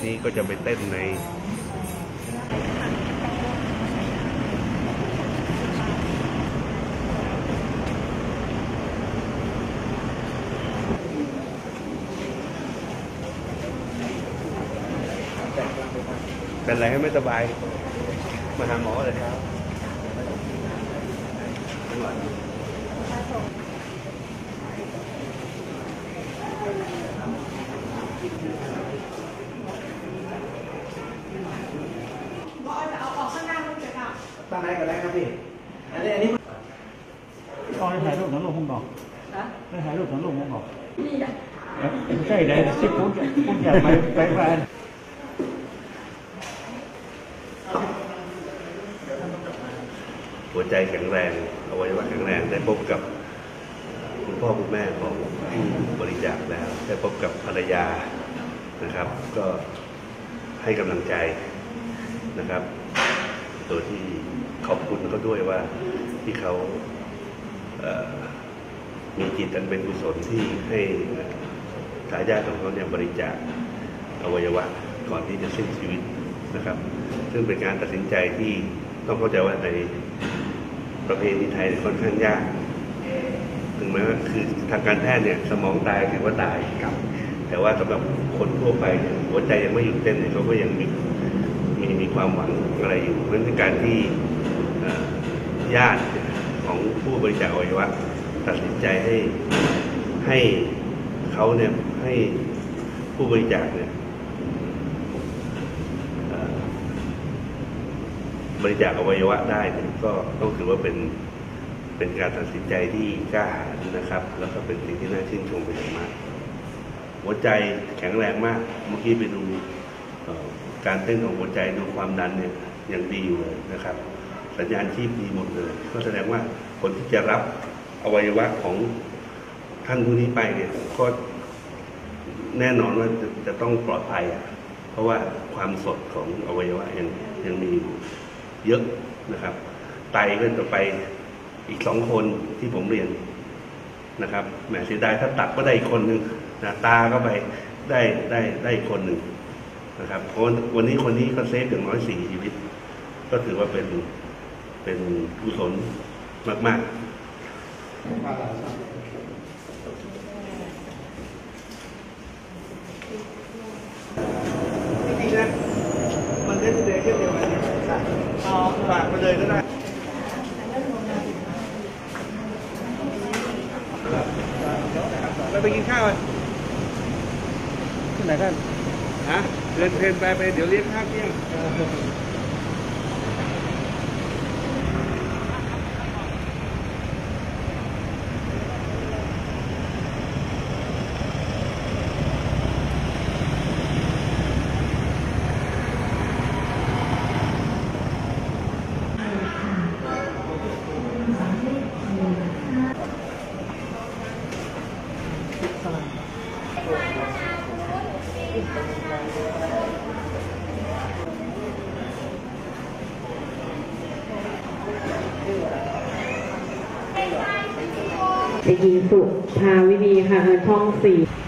นี้ก็จะไปเต้นในเป็นอะไรให้ไม่สบายมาหาหมอเลยครับตั้งไหนกันแล้วครับพี่อันนี้เอาให้ถ่ายรูปของลุงผมบอกให้ถ่ายรูปของลุงผมบอกใช่เลยสิผมอยากไปบ้านหัวใจแข็งแรงอวัยวะแข็งแรงได้พบกับคุณพ่อคุณแม่ของผู้บริจาคแล้วได้พบกับภรรยานะครับก็ให้กำลังใจนะครับตัวที่ขอบคุณเขาด้วยว่าที่เขามีจิตอันเป็นกุศลที่ให้ทายาทของเขาเนี่ยบริจาคอวัยวะก่อนที่จะสิ้นชีวิตนะครับซึ่งเป็นการตัดสินใจที่ต้องเข้าใจว่าในประเพณีไทยค่อนข้างยากถึงแม้ว่าคือทางการแพทย์เนี่ยสมองตายถือว่าตายครับแต่ว่าสำหรับคนทั่วไปหัวใจยังไม่หยุดเต้นเนี่ยเขาก็ยังมีความหวังอะไรอยู่เพราะฉะนั้นการที่ญาติของผู้บริจาคอวัยวะตัดสินใจให้เขาเนี่ยให้ผู้บริจาคเนี่ยบริจาคอวัยวะได้เนี่ยก็ต้องถือว่าเป็นการตัดสินใจที่กล้าหาญนะครับแล้วก็เป็นสิ่งที่น่าชื่นชมเป็นอย่างมากหัวใจแข็งแรงมากเมื่อกี้ไปดูการเต้นของหัวใจดูความดันเนี่ยยังดีอยู่เลยนะครับสัญญาณชีพดีหมดเลยก็แสดงว่าคนที่จะรับอวัยวะของท่านผู้นี้ไปเนี่ยก็แน่นอนว่าจะต้องปลอดภัยเพราะว่าความสดของอวัยวะยังมีเยอะนะครับไตก็จะไปอีก2 คนที่ผมเรียนนะครับแหมเสียดายถ้าตัดก็ได้อีกคนหนึ่งนะตาก็ไปได้อีกคนหนึ่งนะครับเพราะวันนี้คนนี้ก็เซฟอย่างน้อย4 ชีวิตก็ถือว่าเป็นกุศลมากๆจริงๆนะมันเล่นเดย์แค่เดียวกันฝากไปเลยก็ได้เราไปกินข้าวกันที่ไหนกันฮะเดินเพลินไปเดี๋ยวเลี้ยงข้าวเที่ยงเด็กหญิงสุภาวินีค่ะช่อง 4